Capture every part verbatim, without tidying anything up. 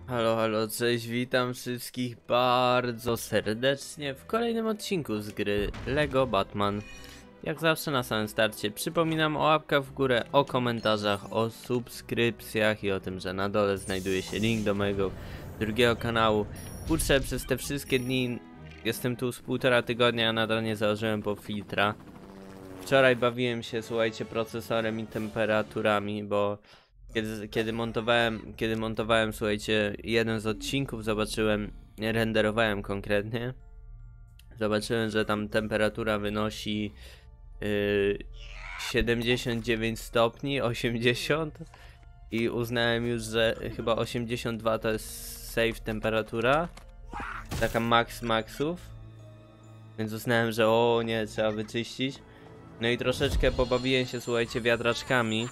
Halo, halo, cześć, witam wszystkich bardzo serdecznie w kolejnym odcinku z gry Lego Batman. Jak zawsze na samym starcie przypominam o łapkach w górę, o komentarzach, o subskrypcjach i o tym, że na dole znajduje się link do mojego drugiego kanału. Kurczę, przez te wszystkie dni jestem tu z półtora tygodnia, a nadal nie założyłem po filtra. Wczoraj bawiłem się, słuchajcie, procesorem i temperaturami, bo Kiedy, kiedy montowałem, kiedy montowałem, słuchajcie, jeden z odcinków, zobaczyłem, renderowałem konkretnie, zobaczyłem, że tam temperatura wynosi yy, siedemdziesiąt dziewięć stopni, osiemdziesiąt i uznałem już, że chyba osiemdziesiąt dwa to jest safe temperatura, taka max maxów, więc uznałem, że o nie, trzeba wyczyścić. No i troszeczkę pobawiłem się, słuchajcie, wiatraczkami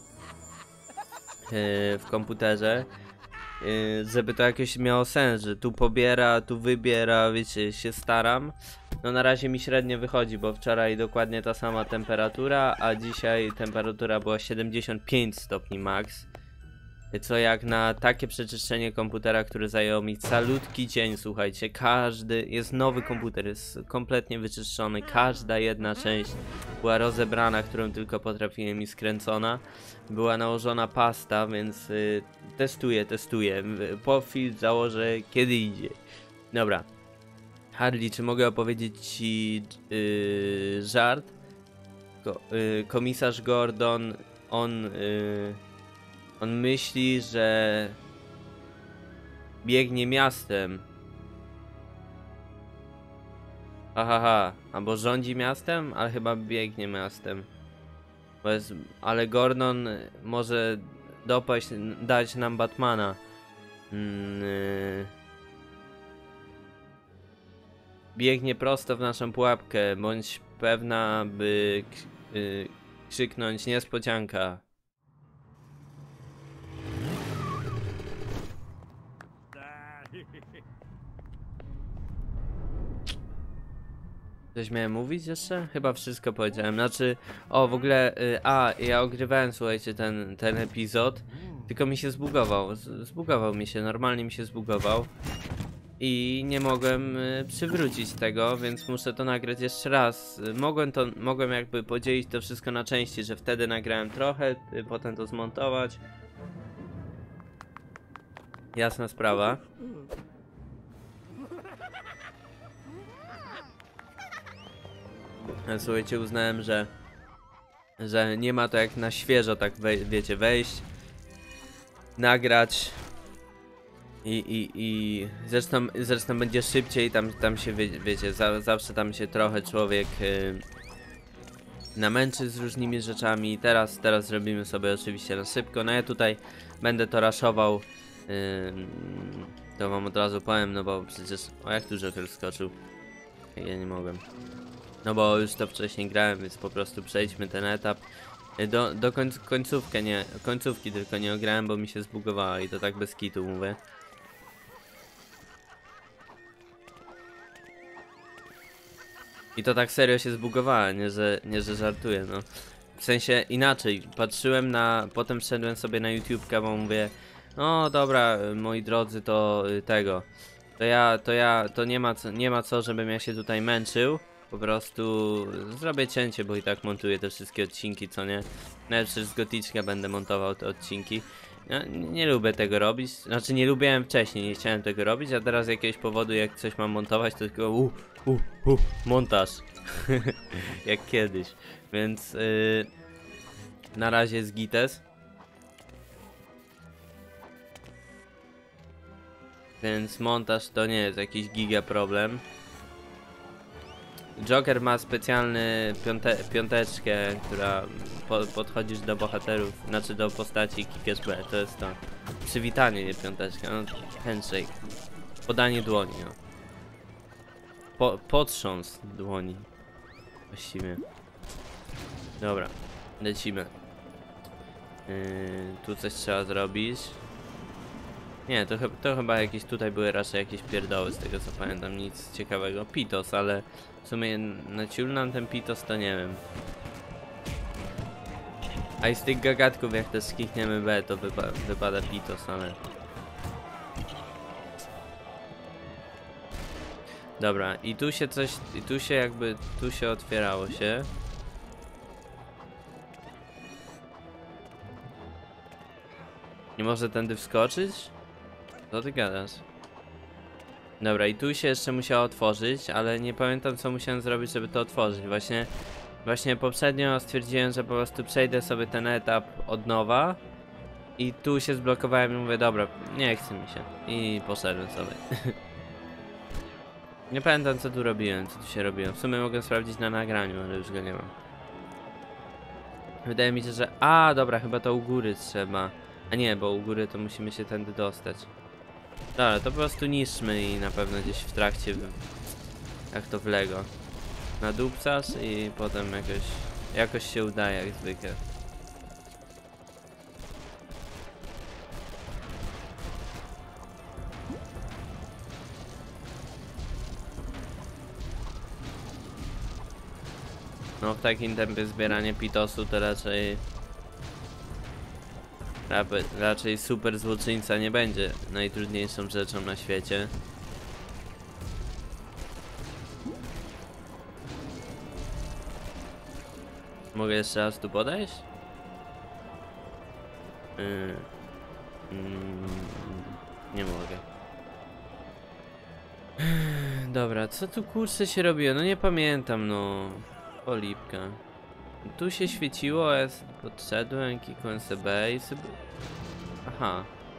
w komputerze, żeby to jakoś miało sens, że tu pobiera, tu wybiera, wiecie, się staram. No na razie mi średnio wychodzi, bo wczoraj dokładnie ta sama temperatura, a dzisiaj temperatura była siedemdziesiąt pięć stopni max. Co jak na takie przeczyszczenie komputera, które zajęło mi calutki dzień, słuchajcie, każdy, jest nowy komputer, jest kompletnie wyczyszczony, każda jedna część była rozebrana, którą tylko potrafiłem i skręcona, była nałożona pasta, więc y, testuję, testuję, po filtr założę kiedy idzie. Dobra, Harley, czy mogę opowiedzieć ci yy, żart? Ko yy, komisarz Gordon, on... Yy, On myśli, że biegnie miastem. Hahaha, albo rządzi miastem, ale chyba biegnie miastem. Bo jest, ale Gordon może dopaść, dać nam Batmana. Mm, yy. Biegnie prosto w naszą pułapkę, bądź pewna, by yy, krzyknąć niespodzianka. Coś miałem mówić jeszcze? Chyba wszystko powiedziałem. Znaczy, o w ogóle, y, a ja ogrywałem, słuchajcie, ten, ten epizod, tylko mi się zbugował. Z, zbugował mi się, normalnie mi się zbugował. I nie mogłem y, przywrócić tego, więc muszę to nagrać jeszcze raz. Y, mogłem to, mogłem jakby podzielić to wszystko na części, że wtedy nagrałem trochę, y, potem to zmontować. Jasna sprawa. Słuchajcie, uznałem, że że nie ma to jak na świeżo, tak wej wiecie, wejść, nagrać i, i, i zresztą, zresztą będzie szybciej, tam, tam się wie, wiecie, za, zawsze tam się trochę człowiek yy, namęczy z różnymi rzeczami. Teraz, teraz zrobimy sobie oczywiście na szybko. No ja tutaj będę to raszował, yy, to wam od razu powiem, no bo przecież, o jak tu Joker skoczył, ja nie mogłem. No bo już to wcześniej grałem, więc po prostu przejdźmy ten etap. Do, do końc końcówkę nie, końcówki tylko nie ograłem, bo mi się zbugowała i to tak bez kitu mówię. I to tak serio się zbugowała, nie że, nie że żartuję, no. W sensie inaczej, patrzyłem na, potem wszedłem sobie na YouTube'ka, bo mówię, no dobra, moi drodzy, to tego, to ja, to ja, to nie ma co, nie ma co, żebym ja się tutaj męczył. Po prostu zrobię cięcie, bo i tak montuję te wszystkie odcinki, co nie? Nawet przez Goticzka będę montował te odcinki. Ja nie lubię tego robić, znaczy nie lubiłem wcześniej, nie chciałem tego robić, a teraz z jakiegoś powodu jak coś mam montować, to tylko uh, uh, uh, montaż. Jak kiedyś. Więc yy, na razie jest gites. Więc montaż to nie jest jakiś giga problem. Joker ma specjalny piąte, piąteczkę, która po, podchodzisz do bohaterów, znaczy do postaci Kick B, to jest to. Przywitanie, nie piąteczka, no handshake. Podanie dłoni, no. Po, potrząs dłoni. Właściwie. Dobra, lecimy. Yy, tu coś trzeba zrobić. Nie, to, to chyba jakieś tutaj były raczej jakieś pierdoły, z tego co pamiętam, nic ciekawego. Pitos, ale w sumie naciul nam ten Pitos, to nie wiem. A i z tych gagatków jak też skikniemy B, to wypa wypada Pitos, ale Dobra, i tu się coś, i tu się jakby, tu się otwierało się. Nie może tędy wskoczyć? Co ty gadasz? Dobra, i tu się jeszcze musiało otworzyć, ale nie pamiętam co musiałem zrobić, żeby to otworzyć. Właśnie, właśnie poprzednio stwierdziłem, że po prostu przejdę sobie ten etap od nowa. I tu się zblokowałem i mówię, dobra, nie chce mi się. I poszedłem sobie. Nie pamiętam co tu robiłem, co tu się robiłem. W sumie mogę sprawdzić na nagraniu, ale już go nie mam. Wydaje mi się, że... A, dobra, chyba to u góry trzeba. A nie, bo u góry to musimy się tędy dostać. Dobra, to po prostu niszczmy i na pewno gdzieś w trakcie... W... Jak to w Lego. Nadupcasz i potem jakoś... Jakoś się udaje, jak zwykle. No w takim tempie zbieranie pitosu to raczej... Raczej super złoczyńca nie będzie najtrudniejszą rzeczą na świecie. Mogę jeszcze raz tu podejść? Yy. Mm, nie mogę. Dobra, co tu kurczę się robiło? No nie pamiętam, no. Polipka. Tu się świeciło, ja podszedłem, klikłem sobie i sobie... Aha.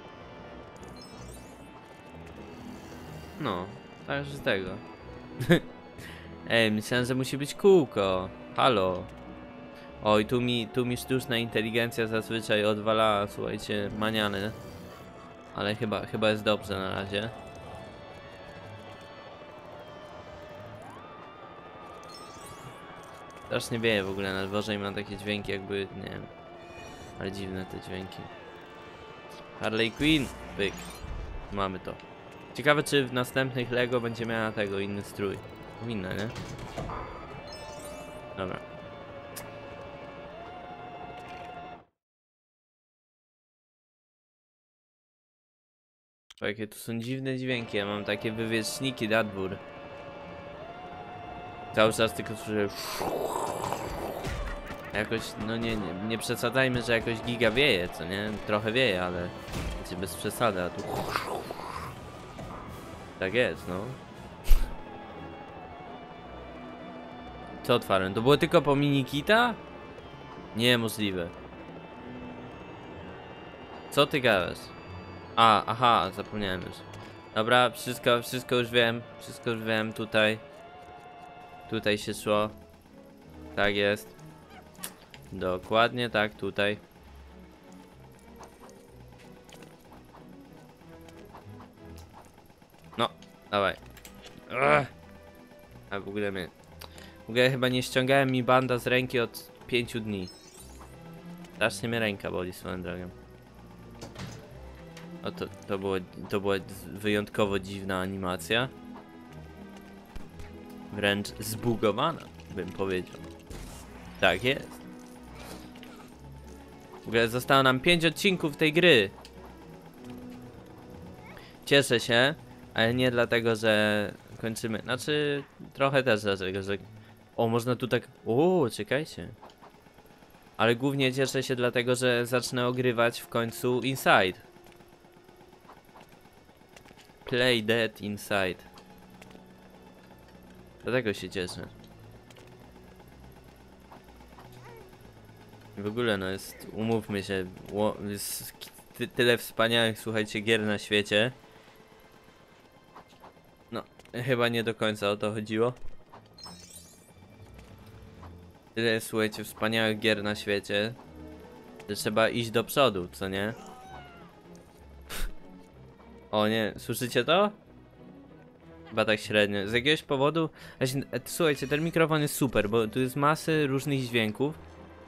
No, także z tego. Ej, myślałem, że musi być kółko. Halo. Oj, tu mi, tu mi sztuczna inteligencja zazwyczaj odwala, słuchajcie, maniany. Ale chyba, chyba jest dobrze na razie. Strasznie wieje w ogóle na dworze i mam takie dźwięki jakby, nie wiem. Ale dziwne te dźwięki. Harley Quinn, pyk. Mamy to. Ciekawe czy w następnych Lego będzie miała tego, inny strój. Powinna, nie? Dobra. O, jakie tu są dziwne dźwięki, ja mam takie wywieczniki na dwór. Cały czas tylko słyszę... Jakoś, no nie, nie, nie przesadzajmy, że jakoś giga wieje, co nie? Trochę wieje, ale... Wiecie, bez przesady, a tu... Tak jest, no. Co otwarłem? To było tylko po minikita? Niemożliwe. Co ty gadasz? A, aha, zapomniałem już. Dobra, wszystko, wszystko już wiem. Wszystko już wiem, tutaj. Tutaj się szło. Tak jest. Dokładnie tak, tutaj. No, dawaj. Ugh. A w ogóle mnie... W ogóle chyba nie ściągałem mi banda z ręki od pięciu dni. Strasznie mnie ręka boli swoją drogą. O, to, to, było, to była wyjątkowo dziwna animacja. Wręcz zbugowana, bym powiedział. Tak jest. W ogóle zostało nam pięć odcinków tej gry. Cieszę się, ale nie dlatego, że kończymy. Znaczy, trochę też dlatego, że... O, można tu tak... O, czekajcie. Ale głównie cieszę się dlatego, że zacznę ogrywać w końcu Inside. Play Dead Inside. Dlatego się cieszę. W ogóle no jest, umówmy się, jest ty, tyle wspaniałych, słuchajcie, gier na świecie. No, chyba nie do końca o to chodziło. Tyle jest, słuchajcie, wspaniałych gier na świecie, że trzeba iść do przodu, co nie? O nie, słyszycie to? Chyba tak średnio. Z jakiegoś powodu... Słuchajcie, ten mikrofon jest super, bo tu jest masy różnych dźwięków.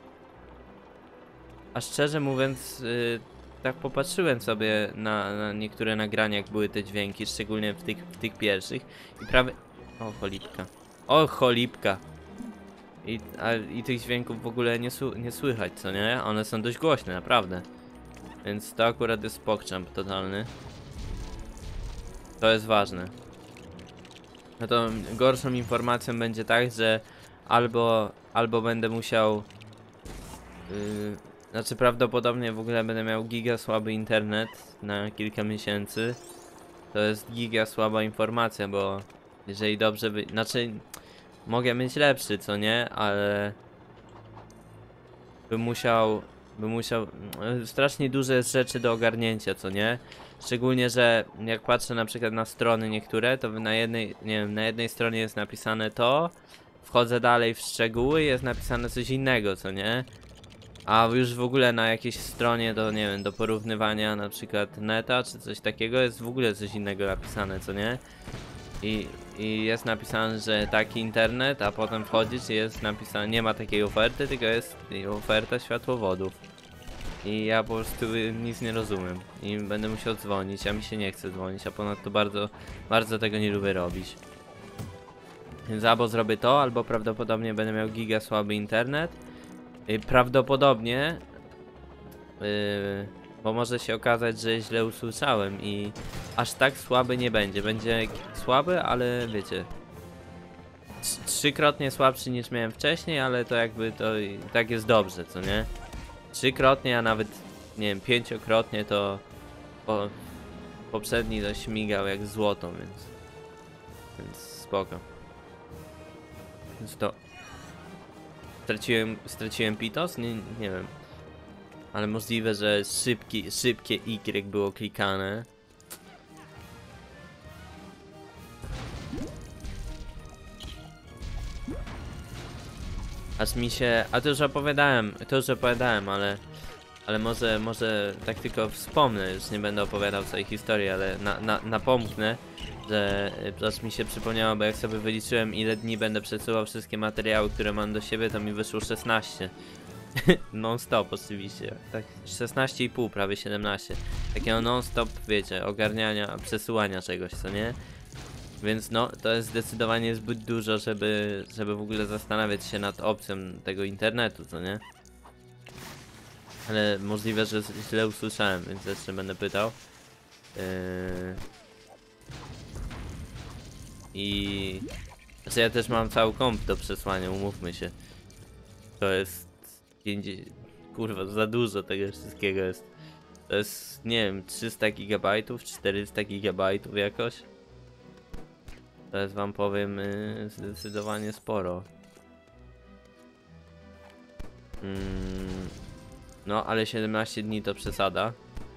A szczerze mówiąc, yy, tak popatrzyłem sobie na, na niektóre nagrania, jak były te dźwięki, szczególnie w tych, w tych pierwszych. I prawie... O, cholipka. O, cholipka. I, a, I tych dźwięków w ogóle nie, nie słychać, co nie? One są dość głośne, naprawdę. Więc to akurat jest pokczamp totalny. To jest ważne. no to gorszą informacją będzie tak, że albo, albo będę musiał, yy, znaczy prawdopodobnie w ogóle będę miał giga słaby internet na kilka miesięcy. To jest giga słaba informacja, bo jeżeli dobrze by, znaczy mogę mieć lepszy, co nie, ale bym musiał, bym musiał, strasznie duże jest rzeczy do ogarnięcia, co nie? Szczególnie, że jak patrzę na przykład na strony niektóre, to na jednej, nie wiem, na jednej stronie jest napisane to, wchodzę dalej w szczegóły, jest napisane coś innego, co nie? A już w ogóle na jakiejś stronie do, nie wiem, do porównywania na przykład neta czy coś takiego jest w ogóle coś innego napisane, co nie? I, i jest napisane, że taki internet, a potem wchodzisz i jest napisane, nie ma takiej oferty, tylko jest oferta światłowodów. I ja po prostu nic nie rozumiem i będę musiał dzwonić, a mi się nie chce dzwonić, a ponadto bardzo, bardzo tego nie lubię robić. Więc albo zrobię to, albo prawdopodobnie będę miał giga słaby internet. I prawdopodobnie, yy, bo może się okazać, że źle usłyszałem i aż tak słaby nie będzie. Będzie słaby, ale wiecie, trzykrotnie słabszy niż miałem wcześniej, ale to jakby to i tak jest dobrze, co nie? Trzykrotnie, a nawet nie wiem, pięciokrotnie to po, poprzedni to śmigał jak złoto, więc więc spoko. Więc to straciłem, straciłem Pitos? Nie, nie wiem. Ale możliwe, że szybki, szybkie Y było klikane. Aż mi się... A to już opowiadałem, to już opowiadałem, ale... Ale może, może tak tylko wspomnę, już nie będę opowiadał całej historii, ale na, na, napomknę, że aż mi się przypomniało, bo jak sobie wyliczyłem, ile dni będę przesyłał wszystkie materiały, które mam do siebie, to mi wyszło szesnaście. Non stop oczywiście, tak szesnaście i pół, prawie siedemnaście. Takiego non stop, wiecie, ogarniania, przesyłania czegoś, co nie? Więc no, to jest zdecydowanie zbyt dużo, żeby, żeby w ogóle zastanawiać się nad opcją tego internetu, co nie? Ale możliwe, że źle usłyszałem, więc jeszcze będę pytał. Yy... I... Znaczy ja też mam cały komp do przesłania, umówmy się. To jest... pięćdziesiąt... Kurwa, za dużo tego wszystkiego jest. To jest, nie wiem, trzysta gigabajtów, czterysta gigabajtów jakoś. To jest, wam powiem, yy, zdecydowanie sporo. Mm... No, ale siedemnaście dni to przesada.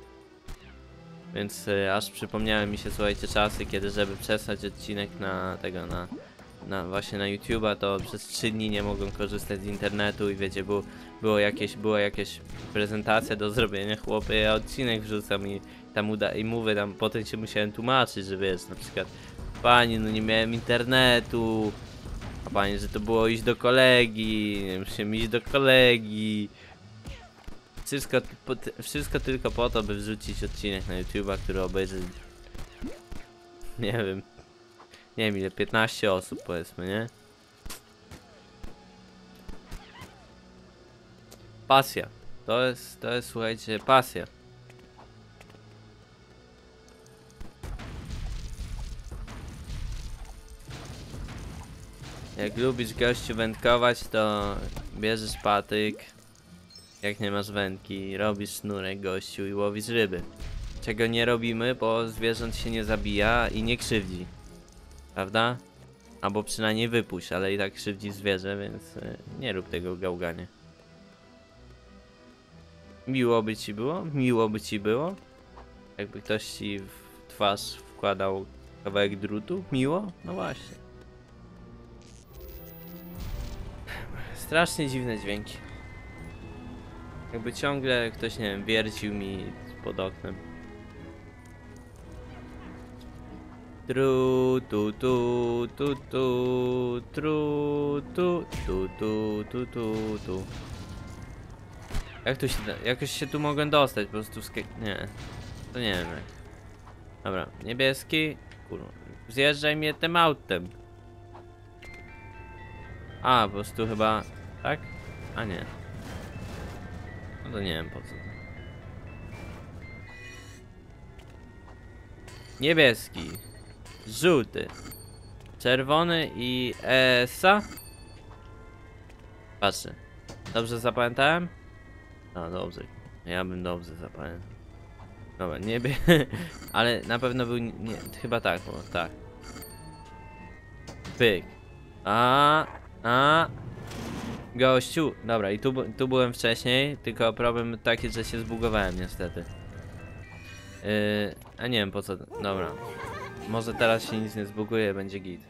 Więc y, aż przypomniały mi się, słuchajcie, czasy, kiedy żeby przesłać odcinek na tego, na, na właśnie na YouTube'a, to przez trzy dni nie mogłem korzystać z internetu i wiecie, było, było jakieś, była jakaś prezentacja do zrobienia, chłopy, ja odcinek wrzucam i tam uda i mówię, tam potem się musiałem tłumaczyć, że wiesz, na przykład, pani, no nie miałem internetu, a pani, że to było iść do kolegi, musiałem iść do kolegi. Wszystko, po, wszystko tylko po to, by wrzucić odcinek na YouTube'a, który obejrzy, nie wiem, nie wiem ile, piętnaście osób powiedzmy, nie? Pasja. To jest, to jest, słuchajcie, pasja. Jak lubisz gościu wędkować, to bierzesz patyk. Jak nie masz wędki, robisz sznurek gościu i łowisz ryby. Czego nie robimy, bo zwierząt się nie zabija i nie krzywdzi. Prawda? Albo przynajmniej wypuść, ale i tak krzywdzi zwierzę, więc nie rób tego gałganie. Miło by ci było? Miło by ci było? Jakby ktoś ci w twarz wkładał kawałek drutu? Miło? No właśnie. Strasznie dziwne dźwięki. Jakby ciągle ktoś, nie wiem, wiercił mi pod oknem. Tru tu tu tu tu tru tu tu tu tu tu tu. Jak tu się, jakoś się tu mogę dostać, po prostu sk nie, to nie wiem jak. Dobra, niebieski, kurwa, zjeżdżaj mnie tym autem. A, po prostu chyba, tak? A nie. No to nie wiem po co. Niebieski. Żółty. Czerwony i Esa. Patrzcie. Dobrze zapamiętałem? No dobrze. Ja bym dobrze zapamiętał. Dobra, nie by... Ale na pewno był... Nie, chyba tak, bo tak. Pyk. A, a. Gościu. Dobra, i tu, tu byłem wcześniej, tylko problem taki, że się zbugowałem niestety. Yy, a nie wiem po co... Dobra. Może teraz się nic nie zbuguje, będzie git.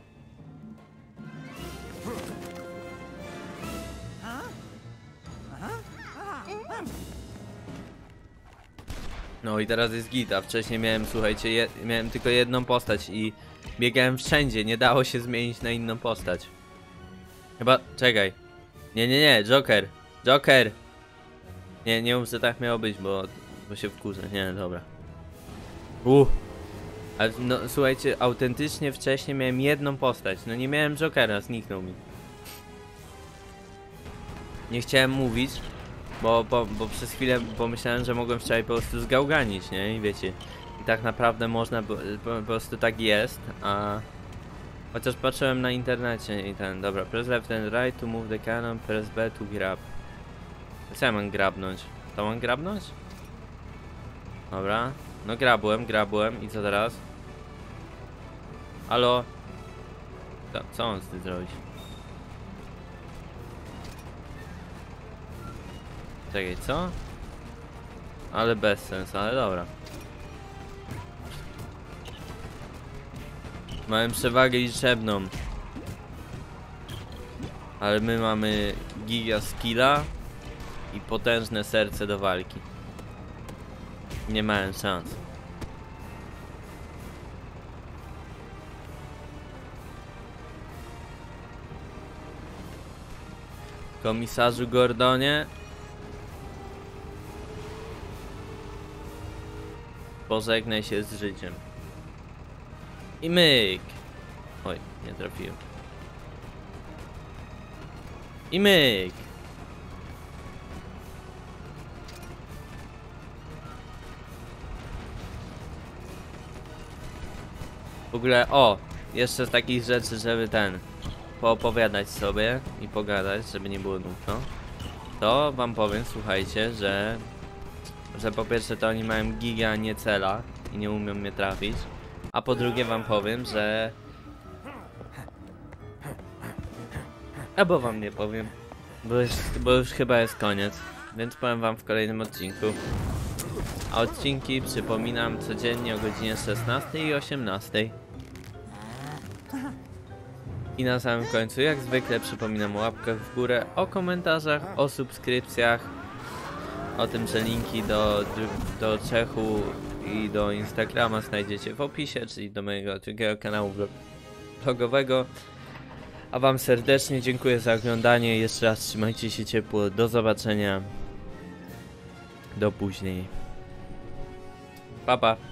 No i teraz jest git, a wcześniej miałem, słuchajcie, je, miałem tylko jedną postać i biegałem wszędzie, nie dało się zmienić na inną postać. Chyba, czekaj. Nie, nie, nie, Joker, Joker. Nie, nie mów, że tak miało być, bo, bo się wkurzę, nie, dobra. Uff. Ale no, słuchajcie, autentycznie wcześniej miałem jedną postać, no nie miałem Jokera, zniknął mi. Nie chciałem mówić, bo, bo, bo przez chwilę pomyślałem, że mogłem wczoraj po prostu zgałganić, nie? I wiecie, i tak naprawdę można, po, po, po prostu tak jest, a... Chociaż patrzyłem na internecie i ten, dobra, press left and right to move the cannon, press B to grab. Co ja mam grabnąć? To mam grabnąć? Dobra, no grabłem, grabłem i co teraz? Halo? Co, co on z tym zrobić? Czekaj, co? Ale bez sensu, ale dobra. Mamy przewagę liczebną. Ale my mamy giga skilla i potężne serce do walki. Nie mają szans. Komisarzu Gordonie. Pożegnaj się z życiem. I myk. Oj, nie trafiłem. I myk. W ogóle, o, jeszcze z takich rzeczy, żeby ten, poopowiadać sobie i pogadać, żeby nie było nudno, to wam powiem, słuchajcie, że że po pierwsze to oni mają giga, nie cela i nie umią mnie trafić, a po drugie wam powiem, że albo wam nie powiem, bo już, bo już chyba jest koniec, więc powiem wam w kolejnym odcinku. A odcinki, przypominam, codziennie o godzinie szesnastej i osiemnastej. I na samym końcu, jak zwykle, przypominam o łapkach w górę, o komentarzach, o subskrypcjach, o tym, że linki do, do Czechu i do Instagrama znajdziecie w opisie, czyli do mojego drugiego kanału vlogowego. A wam serdecznie dziękuję za oglądanie, jeszcze raz trzymajcie się ciepło, do zobaczenia, do później. Pa, pa.